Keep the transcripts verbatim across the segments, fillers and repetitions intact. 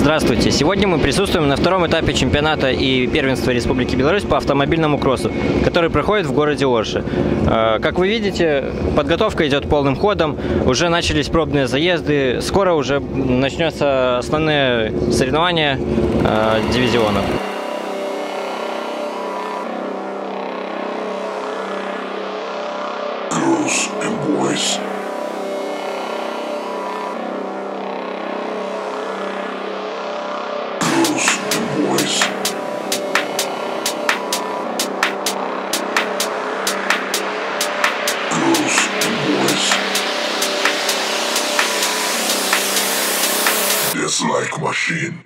Здравствуйте! Сегодня мы присутствуем на втором этапе чемпионата и первенства Республики Беларусь по автомобильному кроссу, который проходит в городе Орше. Как вы видите, подготовка идет полным ходом, уже начались пробные заезды, скоро уже начнется основные соревнования дивизионов. Girls and boys. Girls and boys. Girls and boys. It's like machine.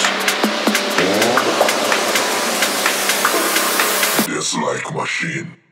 It's like machine.